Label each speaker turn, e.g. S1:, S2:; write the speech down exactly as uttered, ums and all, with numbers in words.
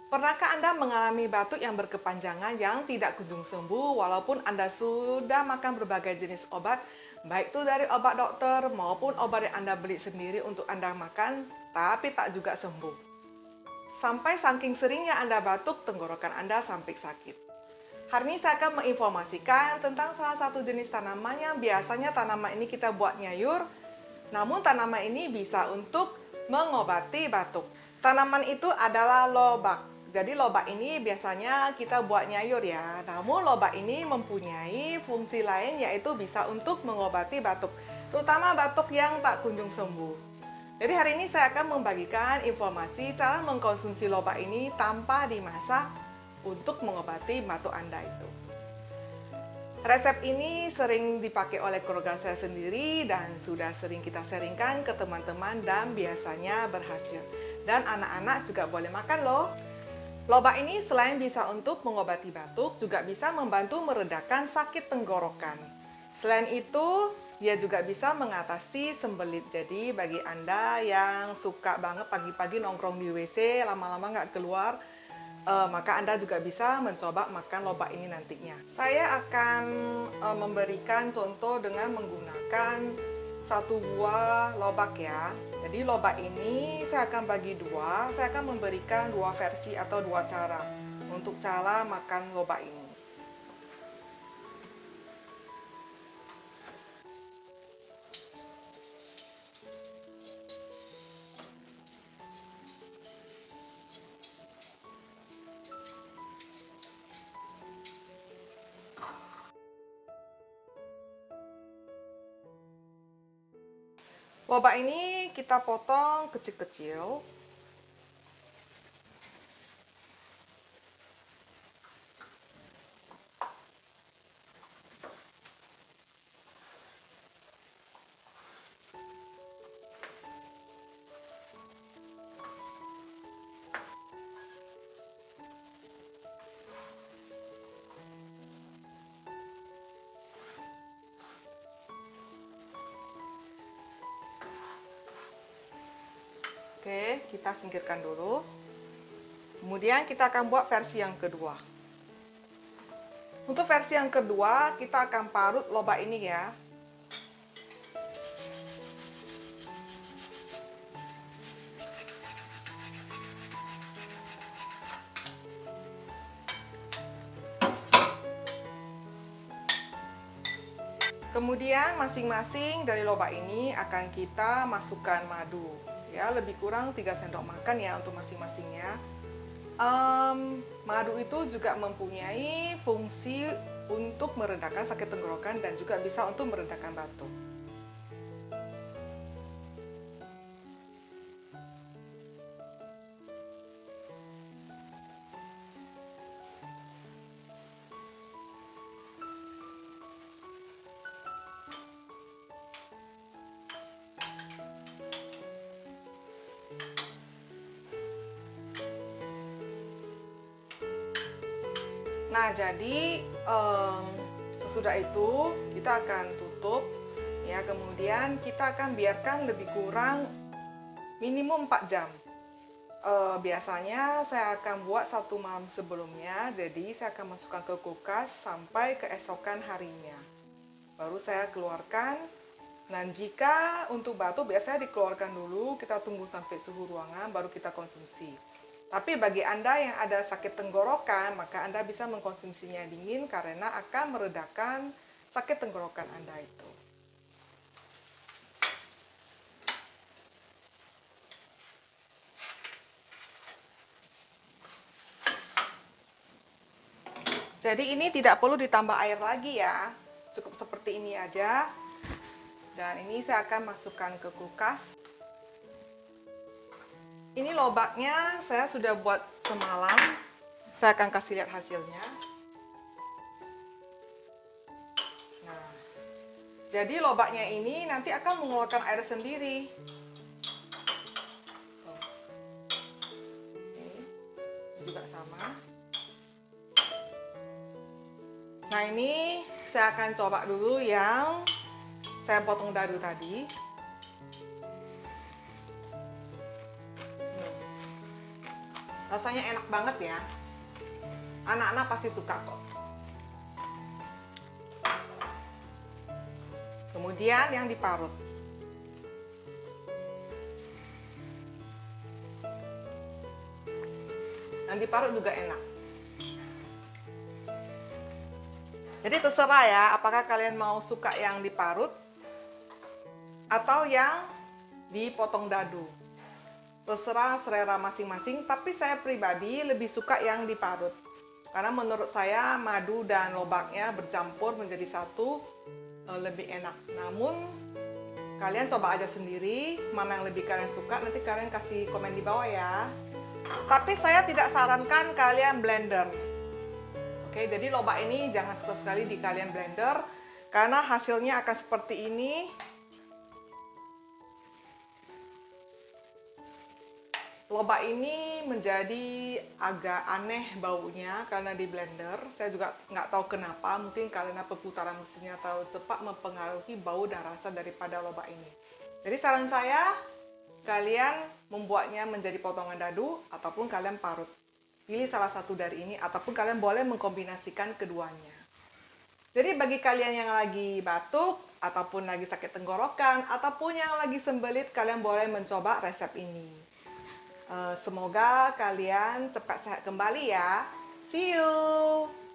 S1: Pernahkah Anda mengalami batuk yang berkepanjangan yang tidak kunjung sembuh walaupun Anda sudah makan berbagai jenis obat, baik itu dari obat dokter maupun obat yang Anda beli sendiri untuk Anda makan, tapi tak juga sembuh? Sampai saking seringnya Anda batuk, tenggorokan Anda sampai sakit. Hari ini saya akan menginformasikan tentang salah satu jenis tanaman yang biasanya tanaman ini kita buat nyayur, namun tanaman ini bisa untuk mengobati batuk. Tanaman itu adalah lobak. Jadi lobak ini biasanya kita buat nyayur ya. Namun lobak ini mempunyai fungsi lain yaitu bisa untuk mengobati batuk, terutama batuk yang tak kunjung sembuh. Jadi hari ini saya akan membagikan informasi cara mengkonsumsi lobak ini tanpa dimasak untuk mengobati batuk Anda itu. Resep ini sering dipakai oleh keluarga saya sendiri dan sudah sering kita sharingkan ke teman-teman dan biasanya berhasil. Dan anak-anak juga boleh makan loh. Lobak ini selain bisa untuk mengobati batuk, juga bisa membantu meredakan sakit tenggorokan. Selain itu, dia juga bisa mengatasi sembelit. Jadi bagi Anda yang suka banget pagi-pagi nongkrong di W C, lama-lama nggak keluar, Uh, maka Anda juga bisa mencoba makan lobak ini nantinya. Saya akan uh, memberikan contoh dengan menggunakan satu buah lobak ya. Jadi lobak ini saya akan bagi dua, saya akan memberikan dua versi atau dua cara untuk cara makan lobak ini. Lobak ini kita potong kecil-kecil. Oke, kita singkirkan dulu. Kemudian kita akan buat versi yang kedua. Untuk versi yang kedua, kita akan parut lobak ini ya. Kemudian masing-masing dari lobak ini akan kita masukkan madu. Ya, lebih kurang tiga sendok makan ya untuk masing-masingnya. Um, madu itu juga mempunyai fungsi untuk meredakan sakit tenggorokan dan juga bisa untuk meredakan batuk. Nah, jadi um, sesudah itu kita akan tutup ya, kemudian kita akan biarkan lebih kurang minimum empat jam. Uh, biasanya saya akan buat satu malam sebelumnya, jadi saya akan masukkan ke kulkas sampai keesokan harinya. Baru saya keluarkan. Dan jika untuk batuk biasanya dikeluarkan dulu, kita tunggu sampai suhu ruangan baru kita konsumsi. Tapi bagi Anda yang ada sakit tenggorokan, maka Anda bisa mengkonsumsinya dingin karena akan meredakan sakit tenggorokan Anda itu. Jadi ini tidak perlu ditambah air lagi ya, cukup seperti ini aja. Dan ini saya akan masukkan ke kulkas. Ini lobaknya saya sudah buat semalam. Saya akan kasih lihat hasilnya. Nah, jadi lobaknya ini nanti akan mengeluarkan air sendiri. Ini juga sama. Nah, ini saya akan coba dulu yang saya potong dadu tadi. Rasanya enak banget ya. Anak-anak pasti suka kok. Kemudian yang diparut. Yang diparut juga enak. Jadi terserah ya, apakah kalian mau suka yang diparut atau yang dipotong dadu. Terserah selera masing-masing, tapi saya pribadi lebih suka yang diparut. Karena menurut saya madu dan lobaknya bercampur menjadi satu, lebih enak. Namun kalian coba aja sendiri mana yang lebih kalian suka, nanti kalian kasih komen di bawah ya. Tapi saya tidak sarankan kalian blender. Oke, jadi lobak ini jangan sekali-sekali di kalian blender karena hasilnya akan seperti ini. Lobak ini menjadi agak aneh baunya karena di blender. Saya juga nggak tahu kenapa, mungkin karena perputaran mesinnya terlalu cepat mempengaruhi bau dan rasa daripada lobak ini. Jadi saran saya, kalian membuatnya menjadi potongan dadu ataupun kalian parut. Pilih salah satu dari ini ataupun kalian boleh mengkombinasikan keduanya. Jadi bagi kalian yang lagi batuk ataupun lagi sakit tenggorokan ataupun yang lagi sembelit, kalian boleh mencoba resep ini. Semoga kalian cepat sehat kembali ya. See you.